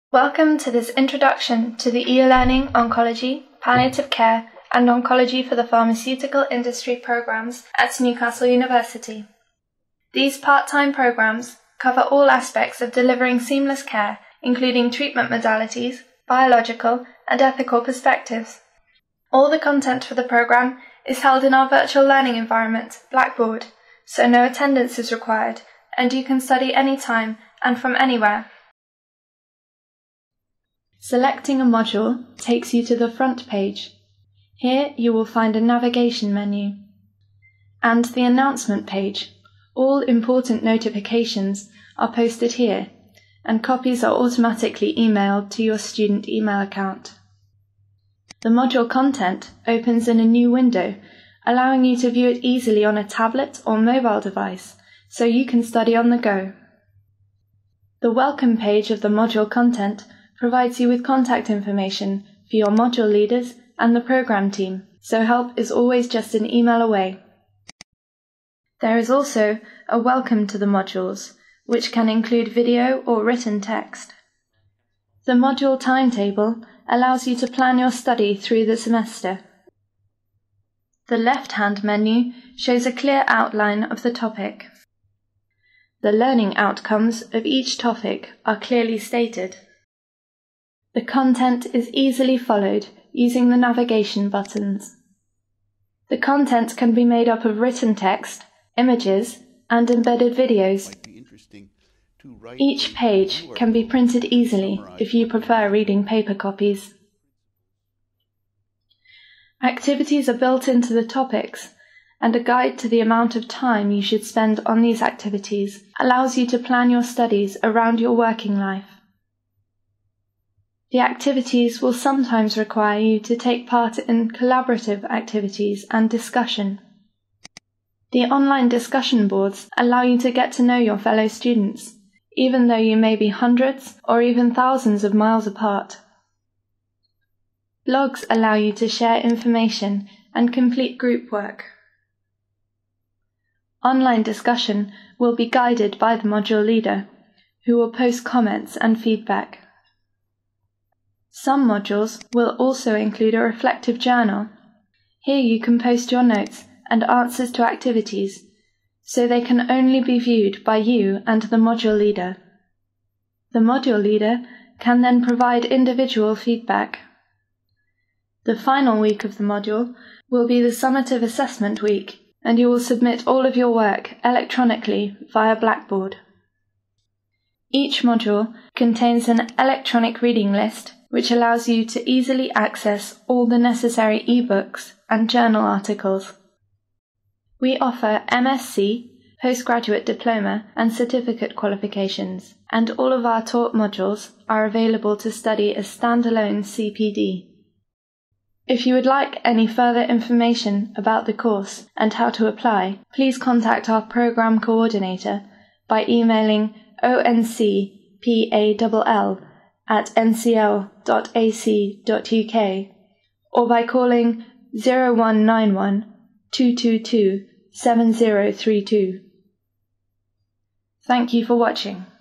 Welcome to this introduction to the e-learning oncology, palliative care, and oncology for the pharmaceutical industry programs at Newcastle University. These part-time programs cover all aspects of delivering seamless care, including treatment modalities, biological and ethical perspectives. All the content for the program is held in our virtual learning environment, Blackboard, so no attendance is required, and you can study anytime and from anywhere. Selecting a module takes you to the front page. Here you will find a navigation menu and the announcement page. All important notifications are posted here, and copies are automatically emailed to your student email account. The module content opens in a new window, allowing you to view it easily on a tablet or mobile device, so you can study on the go. The welcome page of the module content provides you with contact information for your module leaders and the program team, so help is always just an email away. There is also a welcome to the modules, which can include video or written text. The module timetable allows you to plan your study through the semester. The left-hand menu shows a clear outline of the topic. The learning outcomes of each topic are clearly stated. The content is easily followed using the navigation buttons. The content can be made up of written text, images, and embedded videos. Each page can be printed easily if you prefer reading paper copies. Activities are built into the topics, and a guide to the amount of time you should spend on these activities allows you to plan your studies around your working life. The activities will sometimes require you to take part in collaborative activities and discussion. The online discussion boards allow you to get to know your fellow students, even though you may be hundreds or even thousands of miles apart. Blogs allow you to share information and complete group work. Online discussion will be guided by the module leader, who will post comments and feedback. Some modules will also include a reflective journal. Here you can post your notes and answers to activities, so they can only be viewed by you and the module leader. The module leader can then provide individual feedback. The final week of the module will be the summative assessment week, and you will submit all of your work electronically via Blackboard. Each module contains an electronic reading list, which allows you to easily access all the necessary e-books and journal articles. We offer MSc, postgraduate diploma and certificate qualifications, and all of our taught modules are available to study as standalone CPD. If you would like any further information about the course and how to apply, please contact our program coordinator by emailing oncpall@ncl.ac.uk or by calling 0191 222 7032. Thank you for watching.